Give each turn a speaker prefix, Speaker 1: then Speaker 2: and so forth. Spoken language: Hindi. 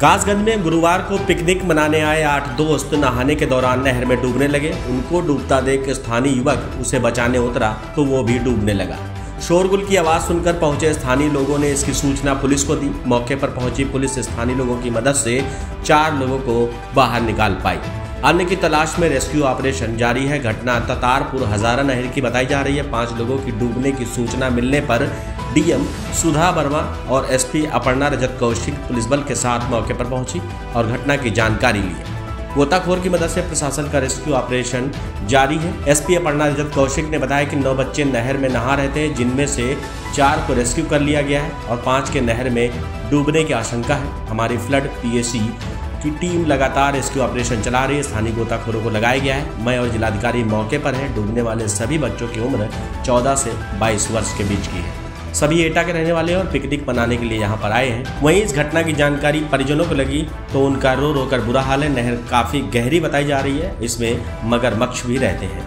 Speaker 1: कासगंज में गुरुवार को पिकनिक मनाने आए 8 दोस्त नहाने के दौरान नहर में डूबने लगे। उनको डूबता देख स्थानीय युवक उसे बचाने उतरा तो वो भी डूबने लगा। शोरगुल की आवाज सुनकर पहुंचे स्थानीय लोगों ने इसकी सूचना पुलिस को दी। मौके पर पहुंची पुलिस स्थानीय लोगों की मदद से 4 लोगों को बाहर निकाल पाई। अन्य की तलाश में रेस्क्यू ऑपरेशन जारी है। घटना ततारपुर हजारा नहर की बताई जा रही है। 5 लोगों की डूबने की सूचना मिलने पर डीएम सुधा वर्मा और एसपी अपर्णा रजत कौशिक पुलिस बल के साथ मौके पर पहुंची और घटना की जानकारी ली। गोताखोर की मदद से प्रशासन का रेस्क्यू ऑपरेशन जारी है। एसपी अपर्णा रजत कौशिक ने बताया कि 9 बच्चे नहर में नहा रहे थे, जिनमें से 4 को रेस्क्यू कर लिया गया है और 5 के नहर में डूबने की आशंका है। हमारी फ्लड पीएसी की टीम लगातार रेस्क्यू ऑपरेशन चला रही है। स्थानीय गोताखोरों को लगाया गया है। मैं और जिलाधिकारी मौके पर है। डूबने वाले सभी बच्चों की उम्र 14 से 22 वर्ष के बीच की है। सभी एटा के रहने वाले और पिकनिक मनाने के लिए यहाँ पर आए हैं। वहीं इस घटना की जानकारी परिजनों को लगी तो उनका रो रो कर बुरा हाल है। नहर काफी गहरी बताई जा रही है। इसमें मगरमच्छ भी रहते हैं।